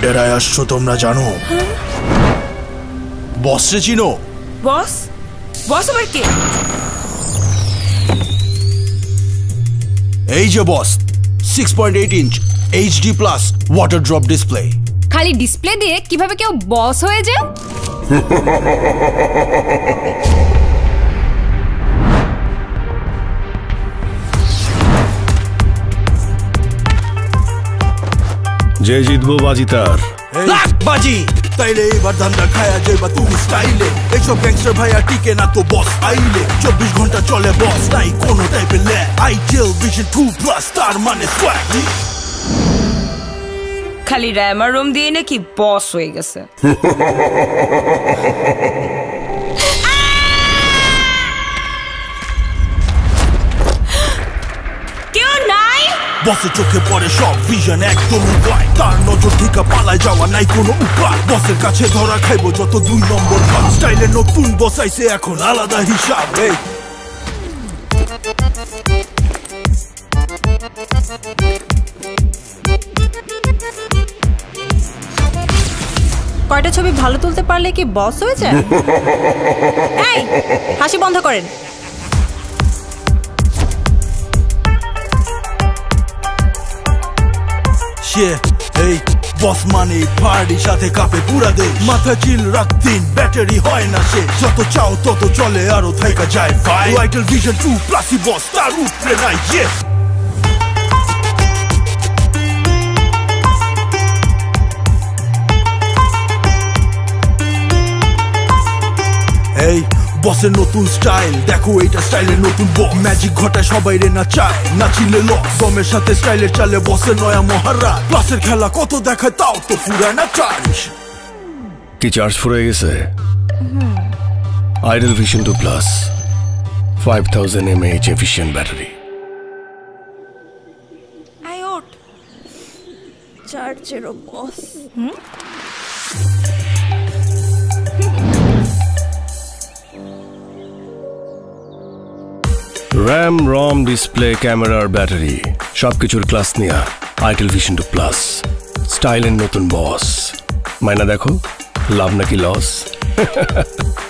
জায়গায় আসছো তোমরা জানো? বস রে চিনো? বস? বস আবার কে? এই যে boss, 6.8 inch HD+ water drop display. খালি ডিসপ্লে দিয়ে কিভাবে কেউ বস হয়ে যায়? যে জিতবো বাজি তার। বাজি তাইলে এবার ধান্দা খায়া যাইবা তুমি স্টাইলে। এইসব গ্যাংস্টার ভাইয়া টিকে না তো বস আইলে। 24 ঘন্টা চলে বস, নাই কোনো টাইপের ল্যাগ। itel Vision 2+ তার মানে সোয়াগ। খালি র্যাম আর রোম দিয়ে নাকি বস হয়ে গেছে? কেউ নাই? বসের চোখে পড়ে সব ভিশন একদমই ভয়। তার নজর থেকে পালায় যাওয়া নাই কোনো উপায়। বসের কাছে ধরা খাইবো যত 2 নম্বর ভাগ। স্টাইলে নতুন বসাইছে এখন আলাদা হিসাব। কয়টা ছবি ভালো তুলতে পারলে কি বস হয়ে যায়? এই হাসি বন্ধ করেন। এই বস মানে পার্টির সাথে কাপে পুরা দেশ। মাথা চিল রাখতিন ব্যাটারি হয় না সে। যত চাও তত চলে আরো থাইকা যায় ভাই। itel Vision 2+ বস তার উপরে নাই। এই বসের নতুন স্টাইল দেখো, এইটা স্টাইলের নতুন বস। ম্যাজিক ঘটায় সবাই রে নাচায়, নাচিলে লস। দমের সাথে স্টাইলের চালে বসের নয়া মহারাজ। ক্লাসের খেলা কত দেখায় তাও তো ফুরায় না চার্জ। কি চার্জ ফুরিয়ে গেছে? itel Vision 2+ 5000 mAh efficient battery. আয়োট চার্জেরও boss. RAM, ROM, display, camera আর ব্যাটারি সবকিছুর ক্লাস নিয়া itel Vision 2+ স্টাইলের নতুন বস। মাইনা দেখো, লাভ নাকি লস?